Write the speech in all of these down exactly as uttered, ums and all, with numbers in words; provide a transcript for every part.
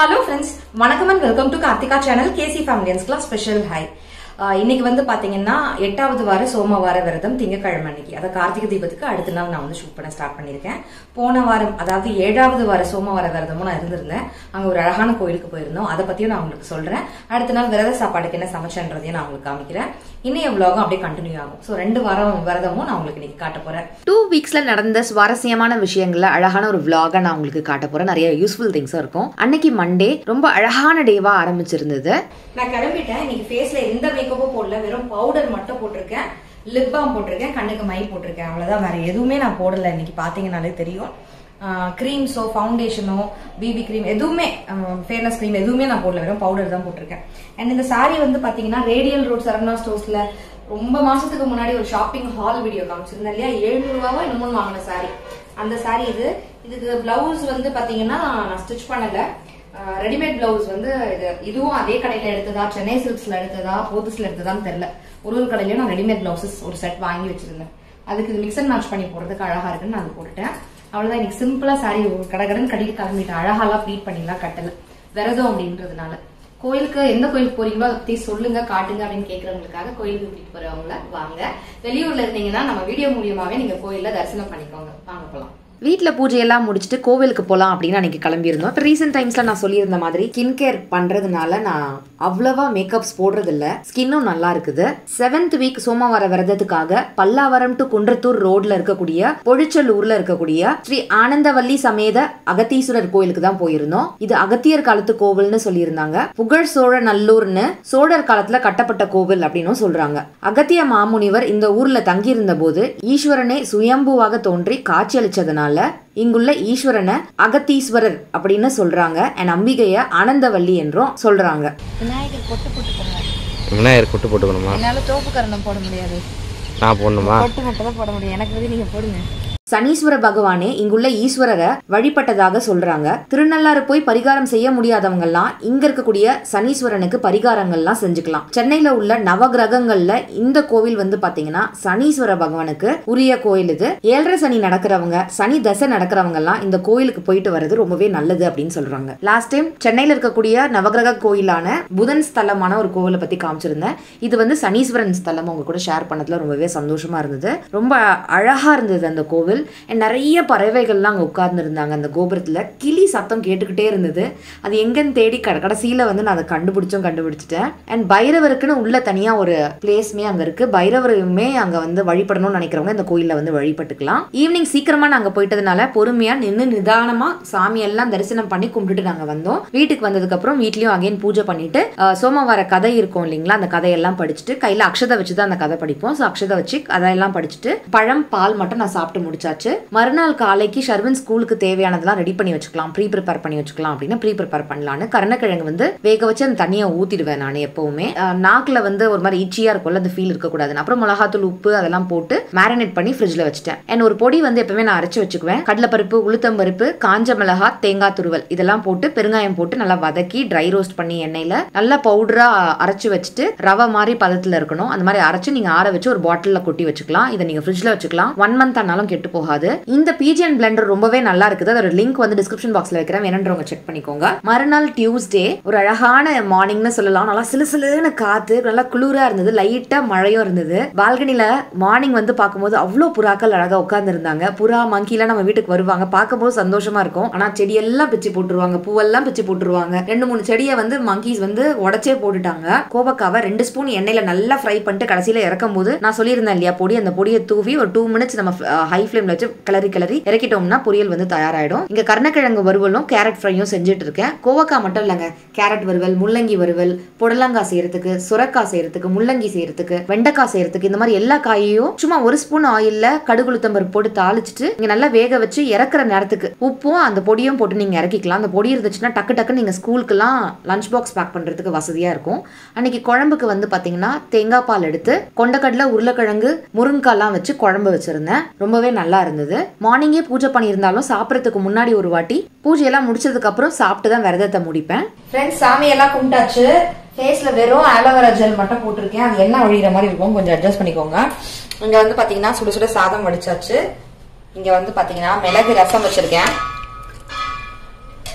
Hello friends, வணக்கம் and welcome to Karthikha Channel K C Family Special Hi. இன்னைக்கு வந்து பாத்தீங்கன்னா எட்டாவது வார சோமவார விரதம் திங்கட்கிழமை அன்னைக்கு அத கார்த்திகை தீபத்துக்கு அடுத்த நாள் நான் வந்து ஷூட் பண்ண ஸ்டார்ட் பண்ணிருக்கேன். போன வாரம் அதாவது ஏழாவது வார சோமவார விரதமும் நான் இருந்திருந்தேன். அங்க ஒரு அழகான கோயிலுக்கு போயிருந்தோம். அத பத்தியும் நான் உங்களுக்கு சொல்றேன். அடுத்த நாள் விரத சாப்பாடுக்கு என்ன சமைச்சேன்றதையும் நான் உங்களுக்கு காமிக்கிறேன். இன்னைய vlog அப்படியே கண்டினியூ ஆகும். சோ ரெண்டு வாரம் விரதமும் நான் உங்களுக்கு இன்னைக்கு காட்ட போறேன். டூ வீக்ஸ்ல நடந்த சுவாரஸ்யமான விஷயங்களை அழகான ஒரு vlog நான் உங்களுக்கு காட்ட போறேன். நிறைய யூஸ்ஃபுல் திங்ஸும் இருக்கும். அன்னைக்கு மண்டே ரொம்ப அழகான டேவா ஆரம்பிச்சிருந்தது. நான் கிளம்பிட்டேன். இன்னைக்கு ஃபேஸ்ல எந்த மேக்கப்பும் போடல, வெறும் பவுடர் மட்டும் போட்டிருக்கேன், லிப் பாம் போட்டிருக்கேன், கண்ணுக்கு மை போட்டிருக்கேன், அவ்வளவுதான். வேற எதுவுமே நான் போடல. இன்னைக்கு பாத்தீங்கன்னாலே தெரியும். கிரீம்ஸோ ஃபவுண்டேஷனோ பிபி கிரீம் எதுவுமே ஃபேர்னஸ் கிரீம் எதுவுமே நான் போடல, வெறும் பவுடர் தான் போட்டிருக்கேன். அண்ட் இந்த சாரி வந்து பாத்தீங்கன்னா ரேடியல் ரோட் சரவணா ஸ்டோர்ஸ்ல ரொம்ப மாசத்துக்கு முன்னாடி ஒரு ஷாப்பிங் ஹால் வீடியோ காமிச்சிருந்தேன் இல்லையா, எழுநூறு ரூபாவா என்னமோ வாங்கின சாரி. அந்த சாரி இது. இதுக்கு பிளவுஸ் வந்து பாத்தீங்கன்னா நான் ஸ்டிச் பண்ணல, ரெடிமேட் பிளவுஸ் வந்து இது. இதுவும் அதே கடையில எடுத்ததா, சென்னை சில்க்ஸ்ல எடுத்ததா, போத்தஸ்ல எடுத்ததான்னு தெரியல. ஒரு ஒரு கடையிலயும் நான் ரெடிமேட் பிளவுசஸ் ஒரு செட் வாங்கி வச்சிருந்தேன். அதுக்கு இது மிக்ஸ் அண்ட் மேட்ச் பண்ணி போடுறதுக்கு அழகா இருக்குன்னு நான் போட்டுட்டேன். அவ்வளவுதான். இன்னைக்கு சிம்பிளா சாரி கடகடன் கட்டிட்டு கிளம்பிட்டேன். அழகாலாம் ப்ளீட் பண்ணிலாம் கட்டல, விரதம் அப்படின்றதுனால. கோயிலுக்கு எந்த கோயிலுக்கு போறீங்களோ அதை பத்தி சொல்லுங்க, காட்டுங்க அப்படின்னு கேட்கறவங்களுக்காக கோயிலுக்கு கூட்டிட்டு போறவங்கள வாங்க. வெளியூர்ல இருந்தீங்கன்னா நம்ம வீடியோ மூலியமாவே நீங்க கோயில்ல தரிசனம் பண்ணிக்கோங்க. வாங்க போலாம். வீட்டில் பூஜையெல்லாம் முடிச்சுட்டு கோவிலுக்கு போகலாம் அப்படின்னு அன்றைக்கி கிளம்பியிருந்தோம். இப்போ ரீசெண்ட் டைம்ஸில் நான் சொல்லியிருந்த மாதிரி ஸ்கின் கேர் பண்ணுறதுனால நான் அவ்வளவா மேக்கப்ஸ் போடுறதில்ல. ஸ்கின்னும் நல்லா இருக்குது. செவன்த் வீக் சோமவார விரதத்துக்காக பல்லாவரம் டு குன்றத்தூர் ரோட்ல இருக்கக்கூடிய பொழிச்சலூர்ல இருக்கக்கூடிய ஸ்ரீ ஆனந்தவல்லி சமேத அகத்தீஸ்வரர் கோயிலுக்கு தான் போயிருந்தோம். இது அகத்தியர் காலத்து கோவில்னு சொல்லியிருந்தாங்க. புகழ் சோழ நல்லூர்னு சோழர் காலத்துல கட்டப்பட்ட கோவில் அப்படின்னு சொல்றாங்க. அகத்திய மாமுனிவர் இந்த ஊர்ல தங்கியிருந்த போது ஈஸ்வரனே சுயம்புவாக தோன்றி காட்சியளிச்சதுனால இங்குள்ள ஈஸ்வரனை அகத்தீஸ்வரர் அப்படின்னு சொல்றாங்க. அண்ட் அம்பிகைய ஆனந்தவல்லி என்றும் சொல்றாங்க. விநாயகர் கொட்டு போட்டுக்கோங்க. விநாயகர் கொட்டு போட்டுக்கணுமா? என்னால தோப்பு கரணம் போட முடியாது. நான் போடணுமா? கொட்டு மட்டும் தான் போட முடியும். எனக்கு வந்து நீங்க போடுங்க. சனீஸ்வர பகவானே இங்குள்ள ஈஸ்வரரை வழிபட்டதாக சொல்றாங்க. திருநள்ளாறு போய் பரிகாரம் செய்ய முடியாதவங்க எல்லாம் இங்க இருக்கக்கூடிய சனீஸ்வரனுக்கு பரிகாரங்கள்லாம் செஞ்சுக்கலாம். சென்னையில உள்ள நவகிரகங்கள்ல இந்த கோவில் வந்து பாத்தீங்கன்னா சனீஸ்வர பகவானுக்கு உரிய கோயில் இது. ஏழரை சனி நடக்கிறவங்க, சனி தசை நடக்கிறவங்க எல்லாம் இந்த கோயிலுக்கு போயிட்டு வர்றது ரொம்பவே நல்லது அப்படின்னு சொல்றாங்க. லாஸ்ட் டைம் சென்னையில இருக்கக்கூடிய நவகிரக கோயிலான புதன் ஸ்தலமான ஒரு கோவிலை பத்தி காமிச்சிருந்தேன். இது வந்து சனீஸ்வரன் ஸ்தலம். உங்க கூட ஷேர் பண்ணதுல ரொம்பவே சந்தோஷமா இருந்தது. ரொம்ப அழகா இருந்தது அந்த கோவில். நிறைய பறவைகள்லாம் அங்கே உட்கார்ந்து இருந்தாங்க. அந்த கோபுரத்தில் கிளி சத்தம் கேட்டுக்கிட்டே இருந்தது. அது எங்கன்னு தேடி கடைசியில் வந்து நான் அதை கண்டுபிடிச்சும் கண்டுபிடிச்சிட்டேன். அண்ட் பைரவருக்குன்னு உள்ள தனியாக ஒரு பிளேஸ்மே அங்கே இருக்கு. பைரவருமே அங்கே வந்து வழிபடணும்னு நினைக்கிறவங்க இந்த கோயிலில் வந்து வழிபட்டுக்கலாம். ஈவினிங் சீக்கிரமா நாங்கள் போயிட்டதுனால பொறுமையாக நின்று நிதானமா சாமியெல்லாம் தரிசனம் பண்ணி கும்பிட்டுட்டு நாங்கள் வந்தோம். வீட்டுக்கு வந்ததுக்கு அப்புறம் வீட்லயும் அகைன் பூஜை பண்ணிட்டு சோமவார கதை இருக்கும் இல்லைங்களா, அந்த கதையெல்லாம் படிச்சுட்டு கையில அக்ஷதை வச்சு தான் அந்த கதை படிப்போம். ஸோ அக்ஷதை வச்சு கதையெல்லாம் படிச்சுட்டு பழம் பால் மட்டும் நான் சாப்பிட்டு முடிச்சு. மறுநாள் காலைக்கு ஷர்வின் ஸ்கூலுக்கு தேவையானதெல்லாம் ரெடி பண்ணி வச்சுக்கலாம், ப்ரீ ப்ரிப்பேர் பண்ணி வச்சுக்கலாம் அப்படின்னு ப்ரீ ப்ரிப்பேர் பண்ணலான்னு கருணக்கிழங்கு வந்து வேக வச்சு அந்த தண்ணியை ஊத்திடுவேன். நான் எப்பவுமே நாக்குல வந்து ஒரு மாதிரி ஈச்சியா இருக்கும்ல, அந்த ஃபீல் இருக்கக்கூடாதுன்னு அப்புறம் மிளகாத்தூள் உப்பு அதெல்லாம் போட்டு மேரினேட் பண்ணி ஃப்ரிட்ஜ்ல வச்சுட்டேன். அண்ட் ஒரு பொடி வந்து எப்பவுமே நான் அரைச்சு வச்சுக்குவேன். கடலைப்பருப்பு, உளுத்தம்பருப்பு, காஞ்ச மிளகா, தேங்காய் துருவல் இதெல்லாம் போட்டு பெருங்காயம் போட்டு நல்லா வதக்கி ட்ரை ரோஸ்ட் பண்ணி எண்ணெயில நல்லா பவுடரா அரைச்சு வச்சுட்டு ரவை மாதிரி பதத்துல இருக்கணும். அந்த மாதிரி அரைச்சு நீங்க ஆற வச்சு ஒரு பாட்டில்ல கொட்டி வச்சுக்கலாம். இதை நீங்க ஃப்ரிட்ஜ்ல வச்சுக்கலாம். ஒன் மந்த் ஆனாலும் கெட்டு போகாது. இந்த பிஜிஎன் பிளெண்டர் ரொம்பவே நல்லா இருக்குது. அதோட லிங்க் வந்து டிஸ்கிரிப்ஷன் பாக்ஸ்ல வைக்கிறேன், வேணும்ன்றவங்க செக் பண்ணிக்கோங்க. மறுநாள் டியூஸ்டே ஒரு அழகான மார்னிங்னு சொல்லலாம். நல்லா சிலு சிலுன்னு காத்து, நல்லா குளிரா இருந்தது, லைட்டா மழையும் இருந்தது. பால்கனில மார்னிங் வந்து பார்க்கும்போது அவ்வளோ புறாக்கள் அழகா உட்கார்ந்து இருந்தாங்க. புறா மங்கிலாம் நம்ம வீட்டுக்கு வருவாங்க, பார்க்கும்போது சந்தோஷமா இருக்கும். ஆனா செடியெல்லாம் பிச்சு போட்டுருவாங்க, பூவெல்லாம் பிச்சு போட்டுருவாங்க. ரெண்டு மூணு செடியை வந்து மங்கீஸ் வந்து உடச்சே போட்டுட்டாங்க. கோவக்காவை ரெண்டு ஸ்பூன் எண்ணெயில நல்லா ஃப்ரை பண்ணிட்டு கடைசியில இறக்கும் போது நான் சொல்லியிருந்தேன் இல்லையா பொடி, அந்த பொடியை தூவி ஒரு டூ மினிட்ஸ் நம்ம ஹை ஃபிளேம்ல வச்சு கிளறி கிளறி இறக்கிட்டோம்னா பொரியல் வந்து தயாராயிடும். இங்க கருணக்கிழங்கு வறுவலும் கேரட் ஃப்ரையும் செஞ்சுட்டு இருக்கேன். கோவக்காய் மட்டும் இல்லைங்க, கேரட் வறுவல், முள்ளங்கி வறுவல், புடலங்காய் செய்யறதுக்கு, சுரக்காய் செய்யறதுக்கு, முள்ளங்கி செய்யறதுக்கு, வெண்டைக்காய் செய்யறதுக்கு, இந்த மாதிரி எல்லா காயையும் சும்மா ஒரு ஸ்பூன் ஆயில்ல கடுகுளுத்தம்பருப்பு போட்டு தாளிச்சுட்டு நீங்க நல்லா வேக வச்சு இறக்குற நேரத்துக்கு உப்பும் அந்த பொடியும் போட்டு நீங்க இறக்கிக்கலாம். அந்த பொடி இருந்துச்சுன்னா டக்கு டக்கு நீங்க ஸ்கூலுக்குலாம் லஞ்ச் பாக்ஸ் பேக் பண்றதுக்கு வசதியா இருக்கும். அன்னைக்கு குழம்புக்கு வந்து பாத்தீங்கன்னா தேங்காய் பால் எடுத்து கொண்டக்கடலை, உருளைக்கிழங்கு, முருங்காய்லாம் வச்சு குழம்பு வச்சிருந்தேன். ரொம்பவே நல்லா இருந்தது. மார்னிங்கே பூஜை பண்ணியிருந்தாலும் சாப்பிட்றதுக்கு முன்னாடி ஒரு வாட்டி பூஜையெல்லாம் முடிச்சதுக்கு அப்புறம் சாப்பிட்டு தான் விரதத்தை முடிப்பேன். ஃப்ரெண்ட்ஸ், சாமி எல்லாம் கும்பிட்டாச்சு. ஃபேஸ்ல வெறும் ஆலோவேரா ஜெல் மட்டும் போட்டிருக்கேன். அது என்ன ஒழிகிற மாதிரி இருக்கும், கொஞ்சம் அட்ஜஸ்ட் பண்ணிக்கோங்க. இங்க வந்து பாத்தீங்கன்னா சுட சுட சாதம் வடிச்சாச்சு. இங்க வந்து பாத்தீங்கன்னா மிளகு ரசம் வச்சிருக்கேன்.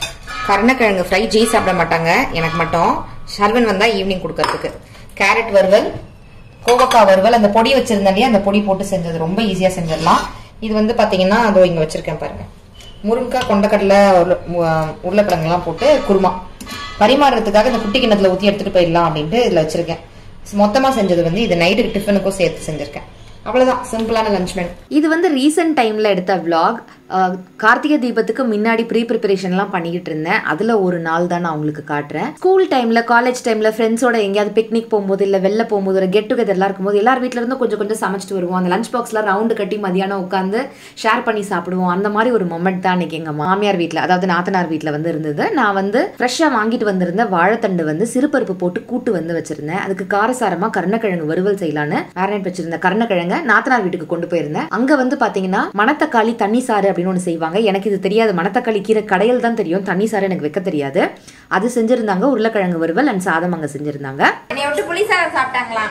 கருணக்கிழங்கு ஃப்ரை ஜெய் சாப்பிட மாட்டாங்க, எனக்கு மட்டும். ஷர்வன் வந்தா ஈவினிங் கொடுக்கறதுக்கு. கேரட் வறுவல், கோவக்காய் வறுவல், அந்த பொடி வச்சிருந்தாலே அந்த பொடி போட்டு செஞ்சது ரொம்ப ஈஸியா செஞ்சிடலாம். இது வந்து பாத்தீங்கன்னா அதோ இங்க வச்சிருக்கேன் பாருங்க, முருங்கைக்காய், கொண்டக்கடலை, உருளைக்கிழங்கு எல்லாம் போட்டு குருமா. பரிமாறுறதுக்காக இந்த குட்டி கிண்ணத்துல ஊத்தி எடுத்துட்டு போயிடலாம் அப்படின்ட்டு இதுல வச்சிருக்கேன். மொத்தமா செஞ்சது வந்து இது நைட்டுக்கு டிஃபனுக்கும் சேர்த்து செஞ்சிருக்கேன். அவ்வளவுதான், சிம்பிளான லஞ்ச் மெனு. இது வந்து ரீசெண்ட் டைம்ல எடுத்த விளாக். கார்த்திகை தீபத்துக்கு முன்னாடி ப்ரீ ப்ரிப்பரேஷன்லாம் பண்ணிக்கிட்டு இருந்தேன். அதில் ஒரு நாள் தான் நான் உங்களுக்கு காட்டுறேன். ஸ்கூல் டைமில், காலேஜ் டைமில் ஃப்ரெண்ட்ஸோட எங்கேயாவது பிக்னிக் போகும்போது, இல்லை வெளில போகும்போது, ஒரு கெட் டுகெதர்லாம் இருக்கும்போது எல்லார் வீட்டில இருந்தும் கொஞ்சம் கொஞ்சம் சமைச்சிட்டு வருவோம். அந்த லஞ்ச் பாக்ஸ்லாம் ரவுண்டு கட்டி மதியானம் உட்காந்து ஷேர் பண்ணி சாப்பிடுவோம். அந்த மாதிரி ஒரு மொமெண்ட் தான் இன்னைக்கு எங்கள் மாமியார் வீட்டில், அதாவது நாத்தனார் வீட்டில் வந்து இருந்தது. நான் வந்து ஃப்ரெஷ்ஷாக வாங்கிட்டு வந்திருந்த வாழைத்தண்டு வந்து சிறுபருப்பு போட்டு கூட்டு வந்து வச்சிருந்தேன். அதுக்கு காரசாரமாக கருணக்கிழங்கு வறுவல் செய்யலான்னு மேரினேட் வச்சிருந்தேன். கருணக்கிழங்க நாத்தனார் வீட்டுக்கு கொண்டு போயிருந்தேன். அங்கே வந்து பார்த்தீங்கன்னா மணத்தக்காளி தண்ணி சாறு அப்படின்னு ஒன்று செய்வாங்க. எனக்கு இது தெரியாது, மணத்தக்காளி கீரை கடையில் தான் தெரியும், தண்ணி சாறு எனக்கு வைக்க தெரியாது. அது செஞ்சிருந்தாங்க. உருளைக்கிழங்கு வறுவல் அண்ட் சாதம் அங்க செஞ்சிருந்தாங்க. புளி சாதம் சாப்பிட்டாங்களா?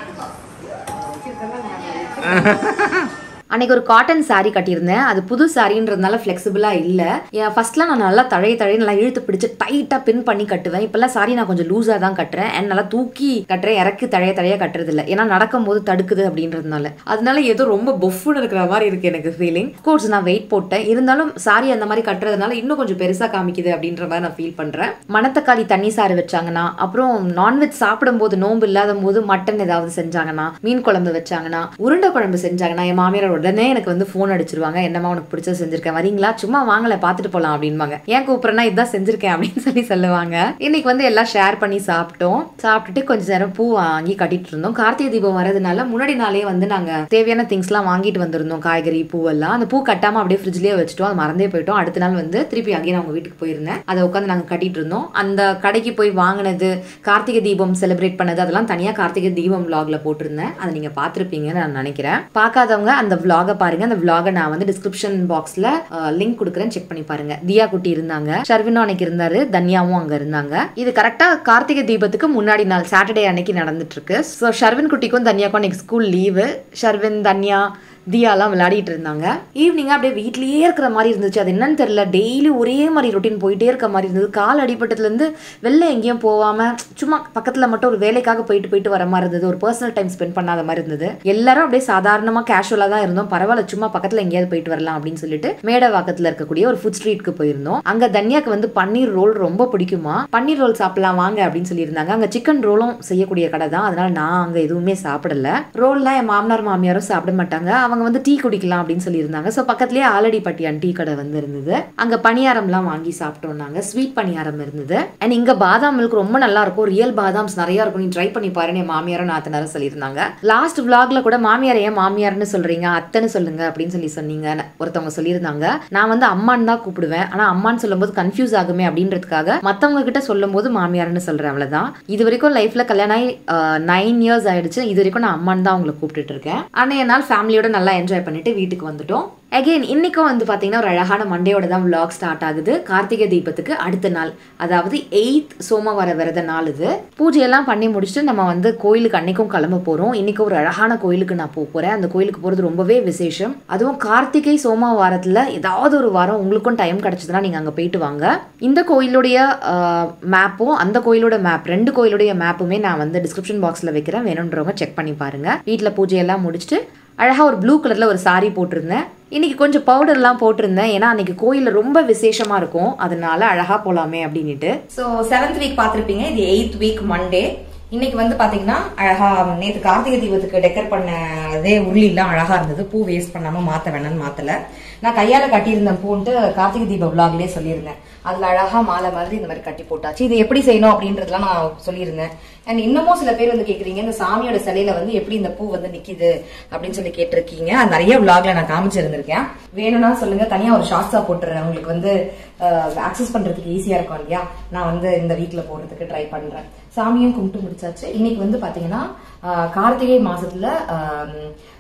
அன்னைக்கு ஒரு காட்டன் சாரீ கட்டியிருந்தேன். அது புது சாரின்றதுனால ஃபிளெக்சிபிளா இல்ல. ஃபர்ஸ்ட்லாம் நான் நல்லா தழைய தழைய நல்லா இழுத்து பிடிச்சு டைட்டா பின் பண்ணி கட்டுவேன். இப்பெல்லாம் சாரி நான் கொஞ்சம் லூஸா தான் கட்டுறேன். அண்ட் நல்லா தூக்கி கட்டுறேன், இறக்கி தழைய தழைய கட்டுறது இல்லை. ஏன்னா நடக்கும் போது தடுக்குது அப்படின்றதுனால. அதனால ஏதோ ரொம்ப பொஃப்னு இருக்கிற மாதிரி இருக்கு எனக்கு ஃபீலிங். கோர்ஸ் நான் வெயிட் போட்டேன், இருந்தாலும் சாரி அந்த மாதிரி கட்டுறதுனால இன்னும் கொஞ்சம் பெருசா காமிக்குது அப்படின்ற மாதிரி நான் ஃபீல் பண்றேன். மணத்தக்காளி தண்ணி சாறு வச்சாங்கன்னா, அப்புறம் நான்வெஜ் சாப்பிடும் போது, நோம்பு இல்லாத போது மட்டன் ஏதாவது செஞ்சாங்கன்னா, மீன் குழம்பு வச்சாங்கன்னா, உருண்டை குழம்பு செஞ்சாங்கன்னா, என் மாமியார் உடனே எனக்கு வந்து போன் அடிச்சிருவாங்க. என்னமா உனக்கு பிடிச்சது செஞ்சிருக்கேன், வரீங்களா, சும்மா வாங்கல பாத்துட்டு போலாம் அப்படின்பாங்க. ஏன் கூப்பிடுறேன்னா இதுதான் செஞ்சிருக்கேன் அப்படின்னு சொல்லி சொல்லுவாங்க. இன்னைக்கு வந்து எல்லாம் ஷேர் பண்ணி சாப்பிட்டோம். சாப்பிட்டுட்டு கொஞ்ச நேரம் பூ வாங்கி கட்டிட்டு இருந்தோம். கார்த்திகை தீபம் வரதுனால முன்னாடி நாளே வந்து நாங்க தேவையான திங்ஸ் எல்லாம் வாங்கிட்டு வந்திருந்தோம், காய்கறி, பூவெல்லாம். அந்த பூ கட்டாம அப்படியே ஃப்ரிட்ஜ்லயே வச்சுட்டோம், அது மறந்தே போயிட்டோம். அடுத்த நாள் வந்து திருப்பி அகைன் அவங்க வீட்டுக்கு போயிருந்தேன். அதை உட்காந்து நாங்க கட்டிட்டு இருந்தோம். அந்த கடைக்கு போய் வாங்கினது, கார்த்திகை தீபம் செலிப்ரேட் பண்ணது, அதெல்லாம் தனியா கார்த்திகை தீபம் விளாக்ல போட்டிருந்தேன். அதை நீங்க பாத்திருப்பீங்கன்னு நான் நினைக்கிறேன். பார்க்காதவங்க அந்த விளாக பாருங்க. அந்த விளாக நான் வந்து டிஸ்கிரிப்ஷன் பாக்ஸ்ல லிங்க் கொடுக்குறேன், செக் பண்ணி பாருங்க. தியா குட்டி இருந்தாங்க, ஷர்வினும் அன்னைக்கு இருந்தாரு, தன்யாவும் அங்க இருந்தாங்க. இது கரெக்டா கார்த்திகை தீபத்துக்கு முன்னாடி நாள் சாட்டர்டே அன்னைக்கு நடந்துட்டு இருக்கு. ஸோ ஷர்வின் குட்டிக்கும் தன்யாக்கும் அன்னைக்கு ஸ்கூல் லீவு. ஷர்வின், தன்யா, தியாலாம் விளையாடிட்டு இருந்தாங்க. ஈவினிங்கா அப்படியே வீட்லயே இருக்கிற மாதிரி இருந்துச்சு. அது என்னன்னு தெரியல, டெய்லி ஒரே மாதிரி ரொட்டீன் போயிட்டே இருக்க மாதிரி இருந்தது. கால் அடிபட்டதுல இருந்து வெளில எங்கேயும் போகாம சும்மா பக்கத்துல மட்டும் ஒரு வேலைக்காக போயிட்டு போயிட்டு வர மாதிரி இருந்தது. ஒரு பர்சனல் டைம் ஸ்பெண்ட் பண்ணாத மாதிரி இருந்தது. எல்லாரும் அப்படியே சாதாரணமா கேஷுவலா தான் இருந்தோம். பரவாயில்ல, சும்மா பக்கத்துல எங்கேயாவது போயிட்டு வரலாம் அப்படின்னு சொல்லிட்டு மேடவாக்கத்துல இருக்கக்கூடிய ஒரு ஃபுட் ஸ்ட்ரீட்க்கு போயிருந்தோம். அங்க தன்யாக்கு வந்து பன்னீர் ரோல் ரொம்ப பிடிக்குமா, பன்னீர் ரோல் சாப்பிடலாம் வாங்க அப்படின்னு சொல்லியிருந்தாங்க. அங்க சிக்கன் ரோலும் செய்யக்கூடிய கடை தான், அதனால நான் அங்க எதுவுமே சாப்பிடல. ரோல்லாம் என் மாமனார் மாமியாரும் சாப்பிட மாட்டாங்க. அவங்க வந்து டீ குடிக்கலாம் அப்படின்னு சொல்லி இருந்தாங்க. ஸோ பக்கத்துலேயே ஆலடி பட்டியான் டீ கடை வந்து இருந்தது. அங்க பணியாரம்லாம் வாங்கி சாப்பிட்டோம். நாங்க ஸ்வீட் பணியாரம் இருந்தது. அண்ட் இங்க பாதாம் மில்க் ரொம்ப நல்லா இருக்கும், ரியல் பாதாம்ஸ் நிறைய இருக்கும், நீ ட்ரை பண்ணி பாருன்னு என் மாமியாரும் நாத்தனாரும் சொல்லியிருந்தாங்க. லாஸ்ட் விளாக்ல கூட மாமியார் ஏன் மாமியார்னு சொல்றீங்க, அத்தைன்னு சொல்லுங்க அப்படின்னு சொல்லி சொன்னீங்க ஒருத்தவங்க சொல்லியிருந்தாங்க. நான் வந்து அம்மான்னு தான் கூப்பிடுவேன், ஆனா அம்மான்னு சொல்லும் போது கன்ஃபியூஸ் ஆகுமே அப்படின்றதுக்காக மத்தவங்க கிட்ட சொல்லும் போது மாமியார்னு சொல்றேன், அவ்வளவுதான். இது வரைக்கும் லைஃப்ல கல்யாணம் ஆகி நைன் இயர்ஸ் ஆயிடுச்சு. இது வரைக்கும் நான் அம்மான்னு தான் அவங்களை கூப்பிட்டு இருக்கேன். ஆனா என்னால் ஃபேமிலியோட நல்லா என்ஜாய் பண்ணிட்டு வீட்டுக்கு வந்துட்டோம். அகெயின் இன்னைக்கும் வந்து பாத்தீங்கன்னா ஒரு அழகான மண்டேயோட தான் vlog ஸ்டார்ட் ஆகுது. கார்த்திகை தீபத்துக்கு அடுத்த நாள், அதாவது எயித் சோமவார விரத நாள். இது பூஜையெல்லாம் பண்ணி முடிச்சுட்டு நம்ம வந்து கோயிலுக்கு அன்னைக்கும் கிளம்ப போறோம். இன்னைக்கு ஒரு அழகான கோயிலுக்கு நான் போக போறேன். அந்த கோயிலுக்கு போறது ரொம்பவே விசேஷம். அதுவும் கார்த்திகை சோமவாரத்துல ஏதாவது ஒரு வாரம் உங்களுக்கும் டைம் கிடைச்சதுன்னா நீங்க அங்க போயிட்டு வாங்க. இந்த கோயிலுடைய மேப்பும் அந்த கோயிலோட மேப், ரெண்டு கோயிலுடைய மேப்புமே நான் வந்து டிஸ்கிரிப்ஷன் பாக்ஸ்ல வைக்கிறேன், வேணும்ன்றவங்க செக் பண்ணி பாருங்க. வீட்டுல பூஜையெல்லாம் முடிச்சுட்டு அழகா ஒரு ப்ளூ கலர்ல ஒரு சாரி போட்டிருந்தேன். இன்னைக்கு கொஞ்சம் பவுடர்லாம் போட்டிருந்தேன், ஏன்னா அன்னைக்கு கோயில்ல ரொம்ப விசேஷமா இருக்கும், அதனால அழகா போலாமே அப்படின்னுட்டு. ஸோ செவன்த் வீக் பார்த்துருப்பீங்க, இது எயித் வீக் மண்டே. இன்னைக்கு வந்து பாத்தீங்கன்னா அழகா நேற்று கார்த்திகை தீபத்துக்கு டெக்கர் பண்ண அதே உருளிலாம் அழகா இருந்தது. பூ வேஸ்ட் பண்ணாம மாத்த வேணும்னு மாத்தல. நான் கையால கட்டியிருந்தேன் பூன்ட்டு கார்த்திகை தீப விளாக்லயே சொல்லியிருந்தேன். அதுல அழகா மாலை மாதிரி இந்த மாதிரி கட்டி போட்டாச்சு. இது எப்படி செய்யணும் அப்படின்றதுலாம் நான் சொல்லியிருந்தேன். அண்ட் இன்னமும் சில பேர் வந்து கேக்குறீங்க, இந்த சாமியோட சிலையில வந்து எப்படி இந்த பூ வந்து நிக்குது அப்படின்னு சொல்லி கேட்டிருக்கீங்க. அது நிறைய விளாக்ல நான் காமிச்சிருந்திருக்கேன், வேணும்னா சொல்லுங்க, தனியா ஒரு ஷார்ட்ஸா போட்டுறேன். உங்களுக்கு வந்து ஆக்சஸ் பண்றதுக்கு ஈஸியா இருக்கும் இல்லையா, நான் வந்து இந்த வீக்ல போறதுக்கு ட்ரை பண்றேன். சாமியும் கும்பிட்டு முடிச்சாச்சு. இன்னைக்கு வந்து பாத்தீங்கன்னா கார்த்திகை மாசத்துல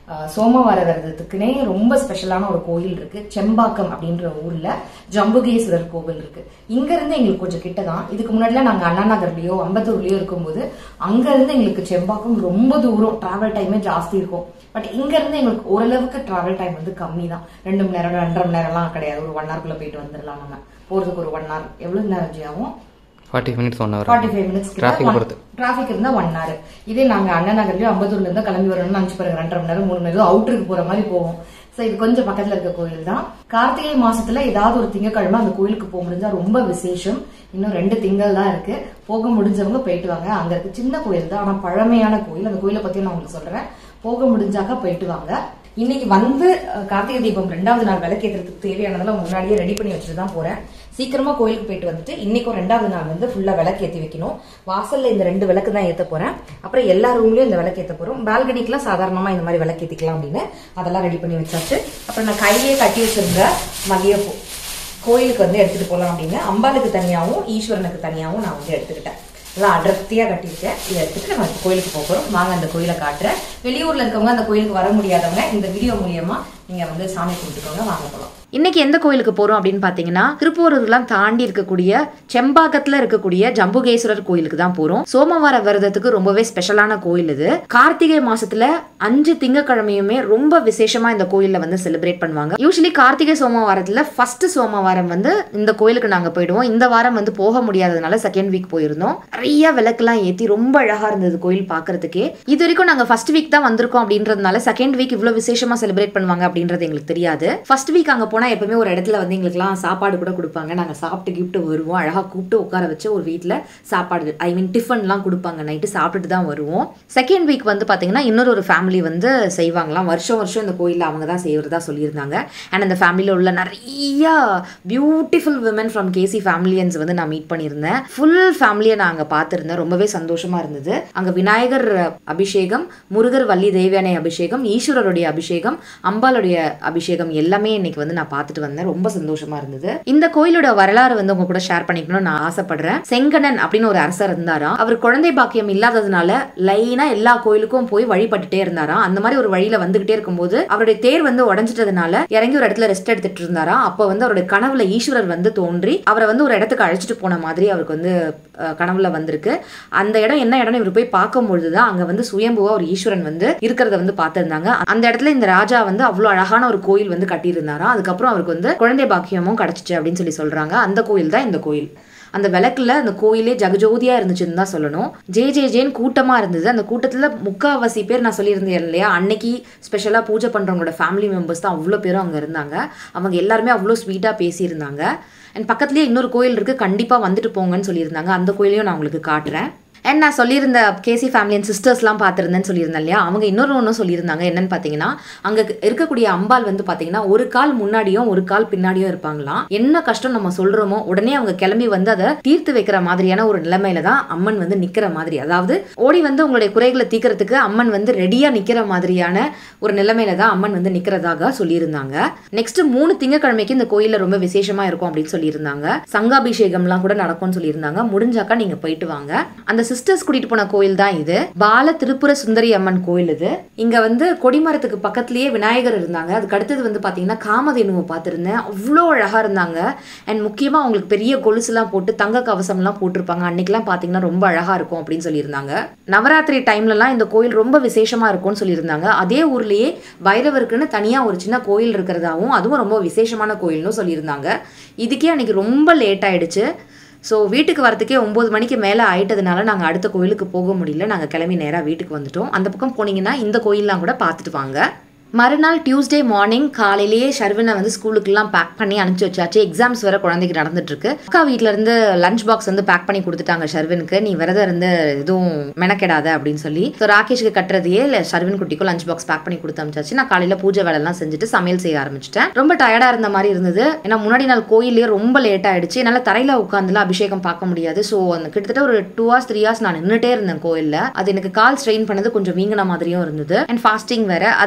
சோமவார விரதத்துக்குனே ரொம்ப ஸ்பெஷலான ஒரு கோயில் இருக்கு. செம்பாக்கம் அப்படின்ற ஊர்ல ஜம்புகேஸ்வரர் கோவில் இருக்கு. இங்க இருந்து எங்களுக்கு கொஞ்சம் கிட்டதான். இதுக்கு முன்னாடிலாம் நாங்க அண்ணா நகர்லயோ அம்பத்தூர்லயோ இருக்கும்போது அங்க இருந்து எங்களுக்கு செம்பாக்கம் ரொம்ப தூரம், டிராவல் டைமே ஜாஸ்தி இருக்கும். பட் இங்க இருந்து எங்களுக்கு ஓரளவுக்கு டிராவல் டைம் வந்து கம்மி தான். ரெண்டு மணி நேரம் ரெண்டரை மணி நேரம் எல்லாம் கிடையாது. ஒரு ஒன் ஹவர்க்குள்ள போயிட்டு வந்துடலாம். நம்ம போறதுக்கு ஒரு ஒன் ஹவர் எவ்வளவு நேரம் ஆகும்? Forty minutes one hour forty five minutes traffic இருந்தா ஒன் ஹவர். இதே நாங்க அண்ணா நகர்லயோ அம்பத்தூர்ல இருந்தா கிளம்பி வரணும்னு நினைச்சு பாருங்க, ரெண்டரை மணி நேரம் மூணு மணி நேரம் அவுட்டருக்கு போற மாதிரி போகும். சோ இது கொஞ்சம் பக்கத்துல இருக்க கோயில் தான். கார்த்திகை மாசத்துல ஏதாவது ஒரு திங்கக்கிழமை அந்த கோயிலுக்கு போக முடிஞ்சா ரொம்ப விசேஷம். இன்னும் ரெண்டு திங்கள் தான் இருக்கு. போக முடிஞ்சவங்க போயிட்டு வாங்க. அங்க இருக்க சின்ன கோயில் தான், ஆனா பழமையான கோயில். அந்த கோயிலை பத்தி நான் உங்களுக்கு சொல்றேன். போக முடிஞ்சாக்க போயிட்டு வாங்க. இன்னைக்கு வந்து கார்த்திகை தீபம் ரெண்டாவது நாள் விளக்கேற்றதுக்கு தேவையானதெல்லாம் முன்னாடியே ரெடி பண்ணி வச்சுட்டு தான் போறேன். சீக்கிரமா கோயிலுக்கு போயிட்டு வந்துட்டு இன்னைக்கும் ரெண்டாவது நாள் வந்து ஃபுல்லா விளக்கு ஏற்றி வைக்கணும். வாசல்ல இந்த ரெண்டு விளக்கு தான் ஏற்ற போறேன். அப்புறம் எல்லா ரூம்லயும் இந்த விளக்கு ஏற்ற போறோம். பால்கனிக்குலாம் சாதாரணமா இந்த மாதிரி விளக்கு ஏற்றிக்கலாம் அப்படின்னு அதெல்லாம் ரெடி பண்ணி வச்சாச்சு. அப்புறம் நான் கையிலேயே கட்டி வச்சிருந்த மல்லிகைப்பூ கோயிலுக்கு வந்து எடுத்துட்டு போகலாம் அப்படின்னு அம்பாளுக்கு தனியாகவும் ஈஸ்வரனுக்கு தனியாகவும் நான் வந்து எடுத்துக்கிட்டேன். எல்லாம் அடர்த்தியா கட்டியிருக்கேன். இதை எடுத்துட்டு நம்ம கோயிலுக்கு போகிறோம். வாங்க அந்த கோயிலை காட்டுறேன். வெளியூர்ல இருக்கவங்க அந்த கோயிலுக்கு வர முடியாதவங்க இந்த வீடியோ மூலியமா நீங்க வந்து சாமி கும்பிட்டுக்கோங்க. வாங்க போகலாம். இன்னைக்கு எந்த கோயிலுக்கு போறோம் அப்படின்னு பாத்தீங்கன்னா, திருப்பூர்லாம் தாண்டி இருக்கக்கூடிய செம்பாக்கத்துல இருக்கக்கூடிய ஜம்புகேஸ்வரர் கோயிலுக்கு தான் போறோம். சோமவார விரதத்துக்கு ரொம்பவே ஸ்பெஷலான கோயில் இது. கார்த்திகை மாசத்துல அஞ்சு திங்கக்கிழமையுமே ரொம்ப விசேஷமா இந்த கோயில்ல வந்து செலிப்ரேட் பண்ணுவாங்க. யூஸ்வலி கார்த்திகை சோமவாரத்துல ஃபர்ஸ்ட் சோமவாரம் வந்து இந்த கோயிலுக்கு நாங்க போயிடுவோம். இந்த வாரம் வந்து போக முடியாததுனால செகண்ட் வீக் போயிருந்தோம். நிறைய விளக்குலாம் ஏத்தி ரொம்ப அழகா இருந்தது கோயில் பாக்குறதுக்கே. இது வரைக்கும் நாங்க ஃபர்ஸ்ட் வீக் தான் வந்திருக்கோம் அப்படின்றதுனால செகண்ட் வீக் இவ்வளவு விசேஷமா செலிப்ரேட் பண்ணுவாங்க அப்படின்றது எங்களுக்கு தெரியாது. ஃபர்ஸ்ட் வீக் அங்க போனா எப்பவுமே ஒரு இடத்துல வந்து எங்களுக்குலாம் சாப்பாடு கூட கொடுப்பாங்க. நாங்க சாப்பிட்டு கிஃப்ட் வருவோம். அழகா கூப்பிட்டு உட்கார வச்சு ஒரு வீட்டுல சாப்பாடு ஐ மீன் டிஃபன் எல்லாம் கொடுப்பாங்க. நைட்டு சாப்பிட்டுட்டு தான் வருவோம். செகண்ட் வீக் வந்து பாத்தீங்கன்னா இன்னொரு ஒரு ஃபேமிலி வந்து செய்வாங்களாம். வருஷம் வருஷம் இந்த கோயில்ல அவங்க தான் செய்யறதா சொல்லியிருந்தாங்க. அண்ட் அந்த ஃபேமிலியில உள்ள நிறைய பியூட்டிஃபுல் விமன் ஃப்ரம் கேசி ஃபேமிலியன்ஸ் வந்து நான் மீட் பண்ணியிருந்தேன். ஃபுல் ஃபேமிலியை நான் அங்க பார்த்திருந்தேன். ரொம்பவே சந்தோஷமா இருந்தது. அங்க விநாயகர் அபிஷேகம், முருகர் வள்ளி தேவியானை அபிஷேகம், ஈஸ்வரருடைய அபிஷேகம், அம்பாளுடைய அபிஷேகம் எல்லாமே இன்னைக்கு வந்து நான் பார்த்துட்டு வந்தேன். ரொம்ப சந்தோஷமா இருந்தது. இந்த கோயிலோட வரலாறு வந்து உங்க கூட ஷேர் பண்ணிக்கணும்னு நான் ஆசைப்படுறேன். செங்கணன் அப்படின்னு ஒரு அரசர் இருந்தாராம். அவர் குழந்தை பாக்கியம் இல்லாததுனால லைனா எல்லா கோயிலுக்கும் போய் வழிபட்டுட்டே இருந்தாராம். அந்த மாதிரி ஒரு வழியில வந்துகிட்டே இருக்கும்போது அவருடைய தேர் வந்து உடஞ்சிட்டதுனால இறங்கி ஒரு இடத்துல ரெஸ்ட் எடுத்துட்டு இருந்தாராம். அப்ப வந்து அவருடைய கனவுல ஈஸ்வரர் வந்து தோன்றி அவரை வந்து ஒரு இடத்துக்கு அழைச்சிட்டு போன மாதிரி அவருக்கு வந்து கனவுல வந்திருக்கு. அந்த இடம் என்ன இடம்னு இவர் போய் பார்க்கும்பொழுதுதான் அங்க வந்து சுயம்புவா ஒரு ஈஸ்வரன் வந்து இருக்கிறத வந்து பார்த்திருந்தாங்க. அந்த இடத்துல இந்த ராஜா வந்து அவ்வளவு அழகான ஒரு கோயில் வந்து கட்டியிருந்தாராம். அதுக்கப்புறம் அவருக்கு வந்து குழந்தை பாக்கியமும் கிடைச்சிச்சு அப்படின்னு சொல்லி சொல்றாங்க. அந்த கோயில் தான் இந்த கோயில். அந்த விளக்குல அந்த கோயிலே ஜகஜோதியா இருந்துச்சுன்னு தான் சொல்லணும். ஜே ஜே ஜேன்னு கூட்டமா இருந்தது. அந்த கூட்டத்துல முக்காவாசி பேர் நான் சொல்லியிருந்தேன் இல்லையா, அன்னைக்கு ஸ்பெஷலா பூஜை பண்றவங்களோட ஃபேமிலி மெம்பர்ஸ் தான் அவ்வளோ பேரும் அங்க இருந்தாங்க. அவங்க எல்லாருமே அவ்வளோ ஸ்வீட்டா பேசியிருந்தாங்க. அண்ட் பக்கத்துலேயே இன்னொரு கோயில் இருக்கு, கண்டிப்பா வந்துட்டு போங்கன்னு சொல்லியிருந்தாங்க. அந்த கோயிலையும் நான் உங்களுக்கு காட்டுறேன். அண்ட் நான் சொல்லியிருந்த கேசி ஃபேமிலி அண்ட் சிஸ்டர்ஸ்லாம் பார்த்துருந்தேன்னு சொல்லியிருந்தேன் இல்லையா, அவங்க இன்னொரு ஒன்றும் சொல்லியிருந்தாங்க. என்னன்னு பார்த்தீங்கன்னா, அங்கே இருக்கக்கூடிய அம்பாள் வந்து பார்த்தீங்கன்னா ஒரு கால் முன்னாடியும் ஒரு கால் பின்னாடியும் இருப்பாங்களாம். என்ன கஷ்டம் நம்ம சொல்கிறோமோ உடனே அவங்க கிளம்பி வந்து அதை தீர்த்து வைக்கிற மாதிரியான ஒரு நிலைமையில தான் அம்மன் வந்து நிற்கிற மாதிரி, அதாவது ஓடி வந்து உங்களுடைய குறைகளை தீர்க்கறதுக்கு அம்மன் வந்து ரெடியாக நிற்கிற மாதிரியான ஒரு நிலைமையில தான் அம்மன் வந்து நிற்கிறதாக சொல்லியிருந்தாங்க. நெக்ஸ்ட் மூணு திங்கக்கிழமைக்கு இந்த கோயிலில் ரொம்ப விசேஷமா இருக்கும் அப்படின்னு சொல்லியிருந்தாங்க. சங்காபிஷேகம்லாம் கூட நடக்கும்னு சொல்லியிருந்தாங்க. முடிஞ்சாக்கா நீங்கள் போயிட்டு வாங்க. அந்த சிஸ்டர்ஸ் கூட்டிட்டு போன கோயில் தான் இது. பால திருப்புர சுந்தரி அம்மன் கோயில் இது. இங்க வந்து கொடிமரத்துக்கு பக்கத்திலேயே விநாயகர் இருந்தாங்க. அதுக்கு அடுத்தது வந்து பாத்தீங்கன்னா காமதேனுவை பார்த்திருந்தேன். அவ்வளோ அழகா இருந்தாங்க. அண்ட் முக்கியமா அவங்களுக்கு பெரிய கொலுசு எல்லாம் போட்டு தங்க கவசம் எல்லாம் போட்டிருப்பாங்க. அன்னைக்கெல்லாம் பாத்தீங்கன்னா ரொம்ப அழகா இருக்கும் அப்படின்னு சொல்லியிருந்தாங்க. நவராத்திரி டைம்ல எல்லாம் இந்த கோயில் ரொம்ப விசேஷமா இருக்கும்னு சொல்லியிருந்தாங்க. அதே ஊர்லயே பைரவருக்குன்னு தனியா ஒரு சின்ன கோயில் இருக்கிறதாவும் அதுவும் ரொம்ப விசேஷமான கோயில்னு சொல்லியிருந்தாங்க. இதுக்கே அன்னைக்கு ரொம்ப லேட் ஆயிடுச்சு. ஸோ வீட்டுக்கு வரதுக்கே ஒம்பது மணிக்கு மேலே ஆயிட்டதுனால நாங்கள் அடுத்த கோயிலுக்கு போக முடியல. நாங்கள் கிளம்பி நேராக வீட்டுக்கு வந்துட்டோம். அந்த பக்கம் போனீங்கன்னா இந்த கோயிலெலாம் கூட பார்த்துட்டு வாங்க. மறுநாள் டியூஸ்டே மார்னிங் காலையிலேயே ஷர்வினை வந்து ஸ்கூலுக்குலாம் பேக் பண்ணி அனுப்பிச்சு வச்சாச்சு. எக்ஸாம்ஸ் வேற குழந்தைக்கு நடந்துட்டு இருக்கு. அக்கா வீட்டில இருந்து லஞ்ச் பாக்ஸ் வந்து பேக் பண்ணி கொடுத்துட்டாங்க ஷர்வினுக்கு. நீ விரதம் இருந்து எதுவும் மெனக்கெடாத அப்படின்னு சொல்லி. ஸோ ராகேஷ்க்கு கட்டுறதையே இல்லை ஷர்வின் குட்டிக்கும் லஞ்ச் பாக்ஸ் பேக் பண்ணி கொடுத்து அனுப்பிச்சாச்சு. நான் காலையில பூஜை வேலைலாம் செஞ்சுட்டு சமையல் செய்ய ஆரம்பிச்சிட்டேன். ரொம்ப டயர்டா இருந்த மாதிரி இருந்தது. ஏன்னா முன்னாடி நாள் கோயிலே ரொம்ப லேட் ஆயிடுச்சு. என்னால் தரையில உட்காந்துலாம் அபிஷேகம் பார்க்க முடியாது. ஸோ அந்த கிட்டத்தட்ட ஒரு டூ ஹவர்ஸ் த்ரீ ஹவர்ஸ் நான் நின்றுட்டே இருந்தேன் கோயிலில். அது எனக்கு கால் ஸ்ட்ரெயின் பண்ணது கொஞ்சம் வீங்கின மாதிரியும் இருந்தது. அண்ட் ஃபாஸ்டிங் வேற. அதனால நான்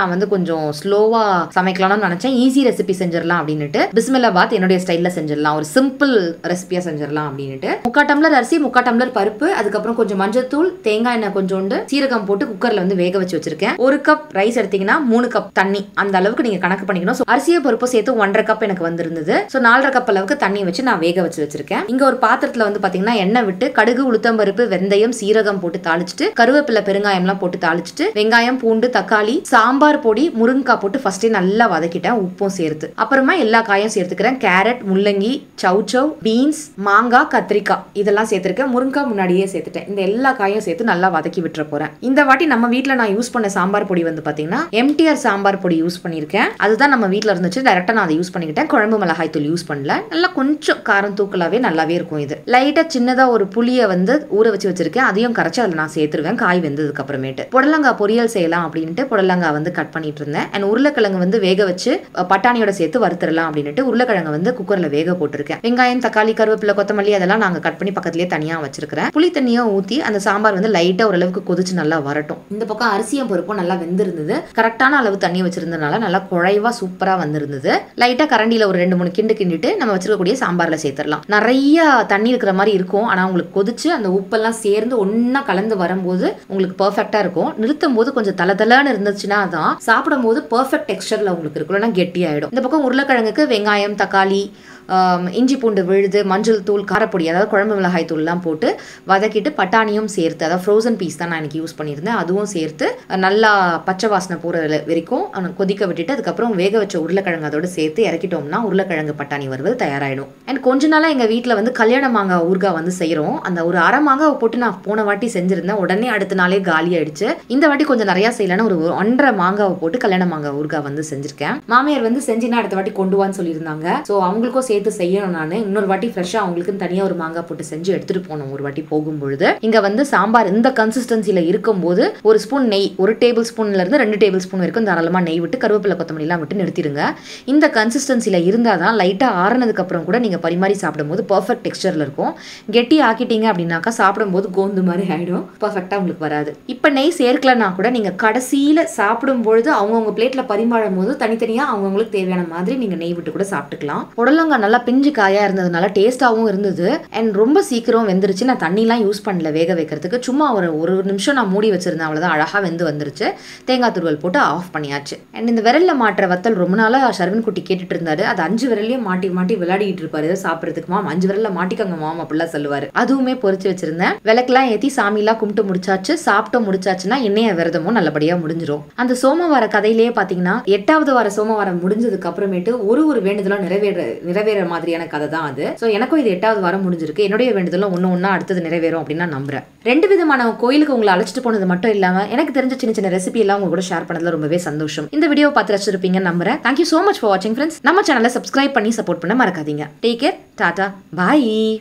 நான் வந்து கொஞ்சம் ஸ்லோவா சமைக்கலாம்னு நினைச்சேன். ஈஸி ரெசிபி செஞ்சிடலாம் அப்படின்னுட்டு பிஸ்மில்லாபாத் என்னுடைய ஸ்டைல்ல செஞ்சிடலாம், ஒரு சிம்பிள் ரெசிபியா செஞ்சிடலாம் அப்படின்னுட்டு முக்கா டம்ளர் அரிசி, முக்கா டம்ளர் பருப்பு, அதுக்கப்புறம் கொஞ்சம் மஞ்சள் தூள், தேங்காய் எண்ணெய் கொஞ்சோண்டு, சீரகம் போட்டு குக்கர்ல வந்து வேக வச்சு வச்சிருக்கேன். ஒரு கப் ரைஸ் எடுத்தீங்கன்னா மூணு கப் தண்ணி, அந்த அளவுக்கு நீங்க கணக்கு பண்ணிக்கணும். அரிசியை பருப்பு சேர்த்து ஒன்றரை கப் எனக்கு வந்திருந்தது. ஸோ நாலரை கப் அளவுக்கு தண்ணி வச்சு நான் வேக வச்சு வச்சிருக்கேன். இங்க ஒரு பாத்திரத்துல வந்து பாத்தீங்கன்னா எண்ணெய் விட்டு கடுகு, உளுத்தம்பருப்பு, வெந்தயம், சீரகம் போட்டு தாளிச்சுட்டு கருவேப்பிலை, பெருங்காயம் எல்லாம் போட்டு தாளிச்சுட்டு வெங்காயம், பூண்டு, தக்காளி, சாம்பார் பொடி, முருங்கைக்காய் போட்டு ஃபர்ஸ்டே நல்லா வதக்கிட்டேன் உப்பும் சேர்த்து. அப்புறமா எல்லா காயும் சேர்த்துக்கிறேன். கேரட், முள்ளங்கி, சௌச்சவ், பீன்ஸ், மாங்காய், கத்திரிக்காய் இதெல்லாம் சேர்த்திருக்கேன். முருங்கைக்காய் முன்னாடியே சேர்த்துட்டேன். இந்த எல்லா காயும் சேர்த்து நல்லா வதக்கி விட்டுற போறேன். இந்த வாட்டி நம்ம வீட்டுல நான் யூஸ் பண்ண சாம்பார் பொடி வந்து பாத்தீங்கன்னா எம்டிஆர் சாம்பார் பொடி யூஸ் பண்ணிருக்கேன். அதுதான் நம்ம வீட்டுல இருந்துச்சு. டைரக்டா நான் அதை யூஸ் பண்ணிக்கிட்டேன். குழம்பு மிளகாய் தூள் யூஸ் பண்ணல. நல்லா கொஞ்சம் காரம் தூக்கலாவே நல்லாவே இருக்கும். இது லைட்டா சின்னதா ஒரு புளியை வந்து ஊற வச்சு வச்சிருக்கேன். அதையும் கரைச்சி அதில் நான் சேர்த்துருவேன் காய் வெந்ததுக்கு அப்புறமேட்டு. புடலங்காய் பொரியல் செய்யலாம் அப்படின்ட்டு புடலங்காய் வந்து கட் பண்ணிட்டு இருந்தேன். அண்ட் உருளைக்கிழங்கு வந்து வேக வச்சு பட்டாணியோட சேர்த்து வறுத்துடலாம் அப்படின்ட்டு உருளைக்கிழங்கு வந்து குக்கர்ல வேக போட்டிருக்கேன். வெங்காயம், தக்காளி, கருவேப்பிலை, கொத்தமல்லி அதெல்லாம் நாங்க கட் பண்ணி பக்கத்துலயே தனியா வச்சிருக்கிறேன். புளி தண்ணியை ஊத்தி அந்த சாம்பார் வந்து லைட்டா ஓரளவுக்கு கொதிச்சு நல்லா வரட்டும். இந்த பக்கம் அரிசியும் பருப்பும் நல்லா வெந்திருந்தது. கரெக்டான அளவு தண்ணி வச்சிருந்ததுனால நல்லா குழைவா சூப்பரா வந்திருந்தது. லைட்டா கரண்டியில ஒரு ரெண்டு மூணு கிண்டு கிண்டிட்டு நம்ம வச்சிருக்கக்கூடிய சாம்பார்ல சேர்த்துடலாம். நிறைய தண்ணி இருக்கிற மாதிரி இருக்கும். ஆனா உங்களுக்கு கொதிச்சு அந்த உப்பெல்லாம் சேர்ந்து ஒன்னா கலந்து வரும்போது உங்களுக்கு பெர்ஃபெக்டா இருக்கும். நிறுத்தும் போது கொஞ்சம் தலதலன்னு இருந்துச்சுன்னா தான் சாப்பிடும் போது பெர்ஃபெக்ட் டெக்ஸ்சர்ல உங்களுக்கு இருக்கும், கெட்டி ஆயிடும். இந்த பக்கம் உருளைக்கிழங்குக்கு வெங்காயம், தக்காளி, இஞ்சி பூண்டு விழுது, மஞ்சள் தூள், காரப்பொடி அதாவது குழம்பு மிளகாய் தூள்லாம் போட்டு வதக்கிட்டு பட்டாணியும் சேர்த்து, அதாவது ஃப்ரோசன் பீஸ் தான் நான் எனக்கு யூஸ் பண்ணியிருந்தேன், அதுவும் சேர்த்து நல்லா பச்சை வாசனை போகிற வரைக்கும் கொதிக்க விட்டுட்டு அதுக்கப்புறம் வேக வச்ச உருளைக்கிழங்கு அதோட சேர்த்து இறக்கிட்டோம்னா உருளைக்கிழங்கு பட்டாணி வறுவல் தயாராகிடும். அண்ட் கொஞ்ச நாளாக எங்கள் வீட்டில் வந்து கல்யாண மாங்காய் ஊறுகாய் வந்து செய்கிறோம். அந்த ஒரு அரை மாங்காய் போட்டு நான் போன வாட்டி செஞ்சிருந்தேன், உடனே அடுத்த நாளே காலி ஆயிடுச்சு. இந்த வாட்டி கொஞ்சம் நிறையா செய்யலான்னு ஒரு ஒன்றரை மாங்காவை போட்டு கல்யாண மாங்காய் ஊறுகாய் வந்து செஞ்சிருக்கேன். மாமியார் வந்து செஞ்சுன்னா அடுத்த வாட்டி கொண்டு வான்னு சொல்லியிருந்தாங்க. ஸோ அவங்களுக்கும் சேர்த்து செய்யணும். நான் இன்னொரு வாட்டி ஃப்ரெஷ்ஷா அவங்களுக்கு தனியா ஒரு மாங்காய் போட்டு செஞ்சு எடுத்துட்டு போனோம் ஒரு வாட்டி போகும்பொழுது. இங்க வந்து சாம்பார் இந்த கன்சிஸ்டன்சில இருக்கும்போது ஒரு ஸ்பூன் நெய், ஒரு டேபிள் ஸ்பூன்ல இருந்து ரெண்டு டேபிள் ஸ்பூன் வரைக்கும் தாராளமா நெய் விட்டு கருவேப்பிலை, கொத்தமல்லி எல்லாம் விட்டு நிறுத்திடுங்க. இந்த கன்சிஸ்டன்சில இருந்தாதான் லைட்டா ஆறுனதுக்கு அப்புறம் கூட நீங்க பரிமாறி சாப்பிடும்போது பெர்ஃபெக்ட் டெக்ஸ்சர்ல இருக்கும். கெட்டி ஆக்கிட்டீங்க அப்படின்னாக்கா சாப்பிடும்போது கோந்து மாதிரி ஆயிடும், பெர்ஃபெக்டா உங்களுக்கு வராது. இப்ப நெய் சேர்க்கலன்னா கூட நீங்க கடைசியில சாப்பிடும் பொழுது அவங்கவுங்க பிளேட்ல பரிமாறும் போது தனித்தனியா அவங்களுக்கு தேவையான மாதிரி நீங்க நெய் விட்டு கூட சாப்பிட்டுக்கலாம். புடலங்காய் நல்லா பிஞ்சு காயா இருந்ததுனால டேஸ்டாவும் இருந்தது. அண்ட் ரொம்ப சீக்கிரம் வெந்துருச்சு. நான் தண்ணிலாம் யூஸ் பண்ணல வேக வைக்கிறதுக்கு, சும்மா ஒரு ஒரு நிமிஷம் நான் மூடி வச்சிருந்தேன், அவ்வளவுதான். அழகா வெந்து வந்துருச்சு. தேங்காய் துருவல் போட்டு ஆஃப் பண்ணியாச்சு. அண்ட் இந்த விரல்ல மாட்டுற வத்தல் ரொம்ப நாளா சர்வன் குட்டி கேட்டுட்டு இருந்தாரு. அது அஞ்சு விரலையும் மாட்டி மாட்டி விளையாடிட்டு இருப்பாரு சாப்பிட்றதுக்கு. மாம் அஞ்சு விரல்ல மாட்டிக்கங்க மாம் அப்படிலாம் சொல்லுவாரு. அதுவுமே பொறிச்சு வச்சிருந்தேன். விளக்கெல்லாம் ஏத்தி சாமியெல்லாம் கும்பிட்டு முடிச்சாச்சு. சாப்பிட்டு முடிச்சாச்சுன்னா என்னைய விரதமும் நல்லபடியா முடிஞ்சிடும். அந்த சோமவார கதையிலேயே பாத்தீங்கன்னா எட்டாவது வார சோமவாரம் முடிஞ்சதுக்கு அப்புறமேட்டு ஒரு ஒரு வேண்டுதலும் நிறைவேற நிறைவேற மாதிரியான கதை தான் அது. சோ எனக்கும் இது எட்டாவது வாரம் முடிஞ்சிருக்கு. என்னுடைய வேண்டுதலும் ஒன்னு ஒன்னா அடுத்தது நிறைவேறும் அப்படின்னு நான் நம்புறேன். ரெண்டு விதமான கோயிலுக்கு உங்களை அழைச்சிட்டு போனது மட்டும் இல்லாம எனக்கு தெரிஞ்ச சின்ன சின்ன ரெசிபி எல்லாம் உங்க கூட ஷேர் பண்ணதுல ரொம்பவே சந்தோஷம். இந்த வீடியோ பார்த்து ரசிச்சிருப்பீங்கன்னு நம்புறேன். தேங்க்யூ சோ மச் ஃபார் வாட்சிங் ஃப்ரெண்ட்ஸ். நம்ம சேனலை சப்ஸ்கிரைப் பண்ணி சப்போர்ட் பண்ண மறக்காதீங்க. டேக் கேர், டாடா, பாய்.